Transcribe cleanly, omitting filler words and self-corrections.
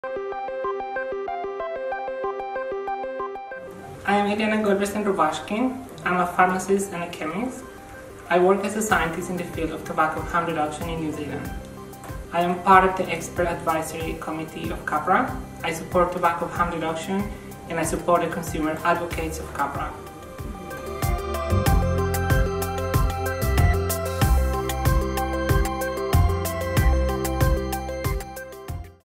I am Eliana Goldbersen-Rubashkin. I'm a pharmacist and a chemist. I work as a scientist in the field of tobacco harm reduction in New Zealand. I am part of the Expert Advisory Committee of CAPRA. I support tobacco harm reduction and I support the consumer advocates of CAPRA.